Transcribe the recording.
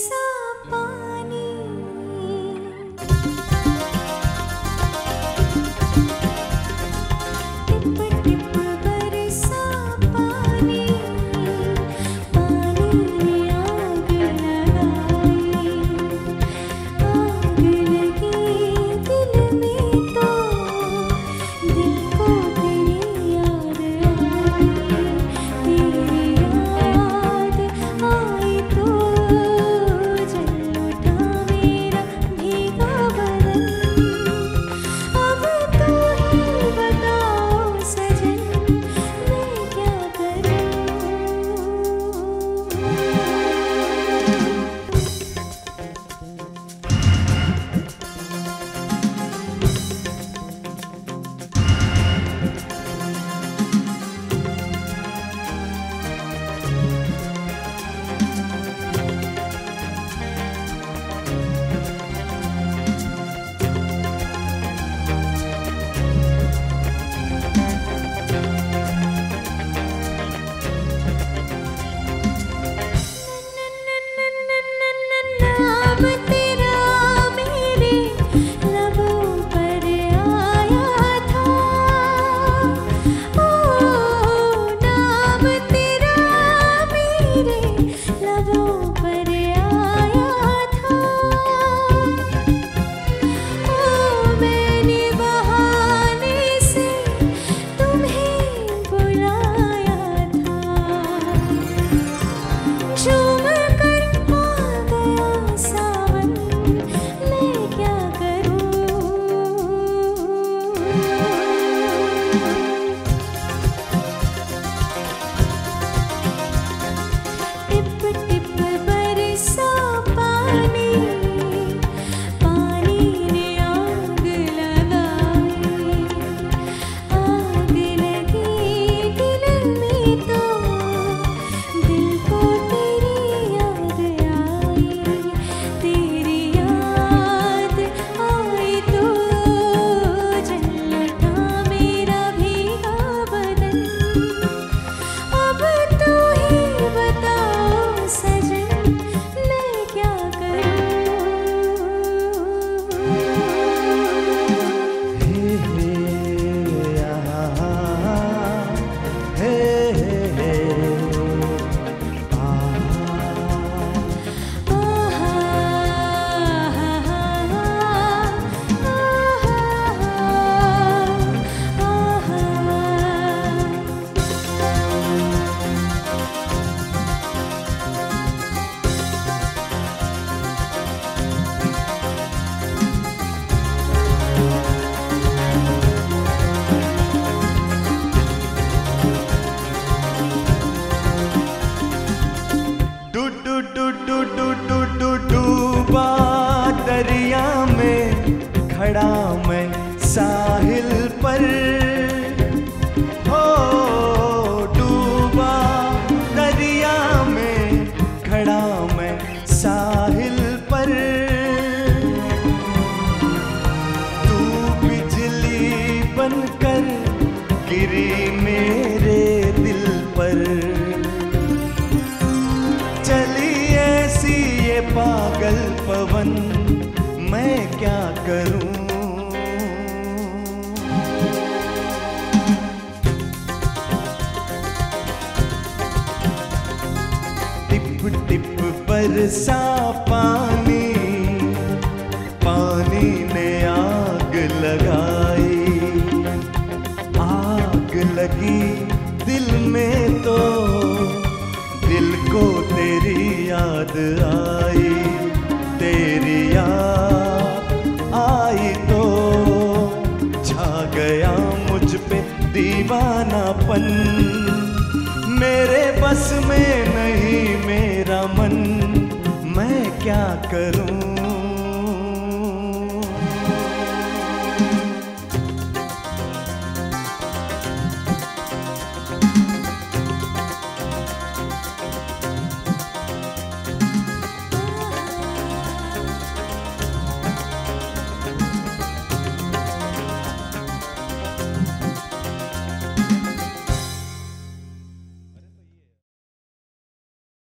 बरसा पानी, tip tip बरसा पानी, पानी ने आग लगाई, आग लगी दिल में तो दिल को तेरी याद आई, तेरी याद आई तो जल उठा मेरा भीगा बदन। अब तो ही बताओ सजन मैं क्या करूं। नाम तेरा मेरे लबों पर आया था, ओ नाम तेरा मेरे लबों पर आया था, ओ मैंने बहाने से तुम्हें बुलाया था, झूम कर आ गया सावन मैं क्या करूं। टिप टिप बरसा पानी, पानी ने आग लगाई, आग लगी दिल में तो दिल को तेरी याद आई, तेरी याद आई तो जल उठा मेरा भीगा बदन। अब तो ही बताओ सजन मैं क्या करूं। डूबा दरिया में खड़ा मैं साहिल पर, हो डूबा दरिया में खड़ा मैं साहिल पर, तू बिजली बनकर गिरी मेरे दिल पर, चली ऐसी ये पागल पवन मैं क्या करूं। टिप टिप बरसा पानी, पानी ने आग लगाई, आग लगी दिल में तो दिल को तेरी याद आई, तेरी याद आई तो छा गया मुझ पे दीवानापन, मेरे बस में नहीं मेरा मन मैं क्या करूं।